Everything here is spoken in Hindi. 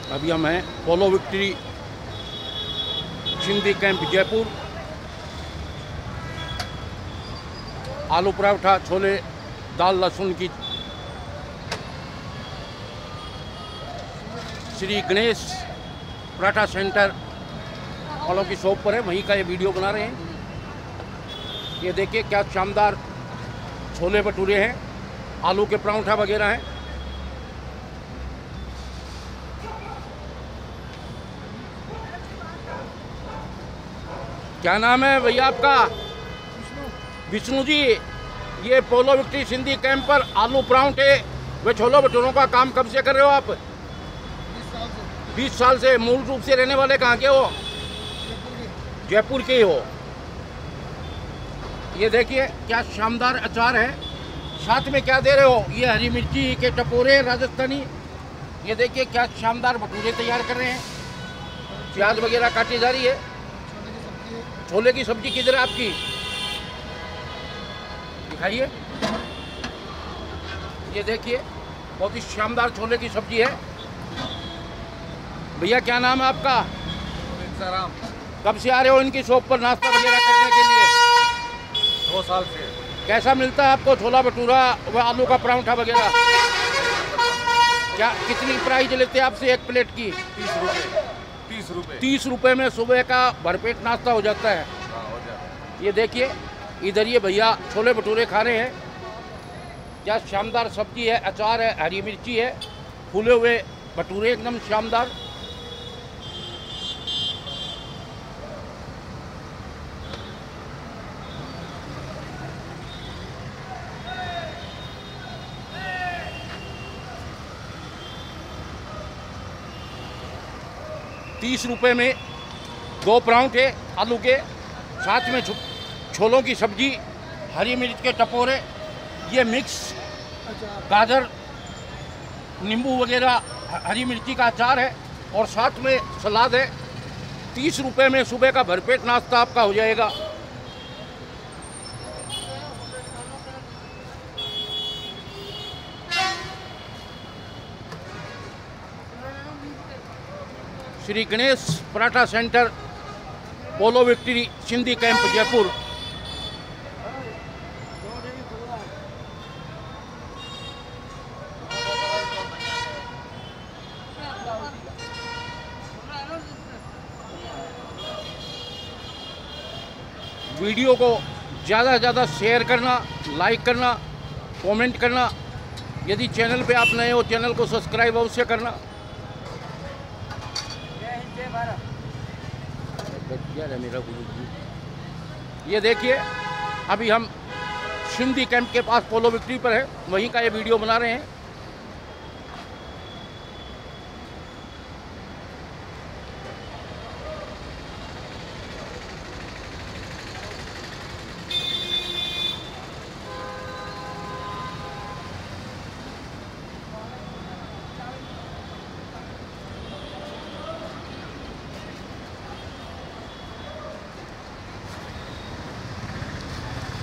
अभी हम हैं Polo Victory Sindhi Camp Jaipur. आलू पराठा, छोले, दाल लहसुन की श्री गणेश पराठा सेंटर वालों की शॉप पर है, वहीं का ये वीडियो बना रहे हैं। ये देखिए क्या शानदार छोले भटूरे हैं, आलू के पराठा वगैरह हैं। क्या नाम है भैया आपका? विष्णु जी। ये पोलो विक्ट्री सिंधी कैंप पर आलू पराठे व छोले भटूरों का काम कब से कर रहे हो आप? 20 साल से। मूल रूप से रहने वाले कहाँ के हो? जयपुर के ही हो। ये देखिए क्या शानदार अचार है, साथ में क्या दे रहे हो? ये हरी मिर्ची के टपोरे राजस्थानी। ये देखिए क्या शानदार भटूरे तैयार कर रहे हैं, प्याज वगैरह काटी जा रही है। छोले की सब्जी किधर है आपकी? दिखाइए। ये देखिए बहुत ही शानदार छोले की सब्जी है। भैया क्या नाम है आपका? राम। कब से आ रहे हो इनकी शॉप पर नाश्ता वगैरह करने के लिए? 2 साल से। कैसा मिलता है आपको छोला भटूरा व आलू का पराठा वगैरह? क्या कितनी प्राइस लेते हैं आपसे एक प्लेट की? 30 रुपये। 30 रुपये। 30 रुपये में सुबह का भरपेट नाश्ता हो जाता है। हाँ, हो जाता है। ये देखिए इधर ये भैया छोले भटूरे खा रहे हैं। क्या शानदार सब्जी है, अचार है, हरी मिर्ची है, फूले हुए भटूरे एकदम शानदार। ₹30 में 2 पराठे आलू के, साथ में छोलों की सब्जी, हरी मिर्च के टपोरे, ये मिक्स गाजर, नींबू वगैरह, हरी मिर्ची का अचार है और साथ में सलाद है। 30 रुपये में सुबह का भरपेट नाश्ता आपका हो जाएगा। Shri Ganesh Paratha Centre, Polo Victory Sindhi Camp Jaipur. Video को ज़्यादा से ज़्यादा शेयर करना, लाइक करना, कमेंट करना। यदि चैनल पे आप नए हो चैनल को सब्सक्राइब अवश्य करना। मेरा ये देखिए अभी हम सिंधी कैंप के पास पोलो विक्ट्री पर है, वहीं का ये वीडियो बना रहे हैं।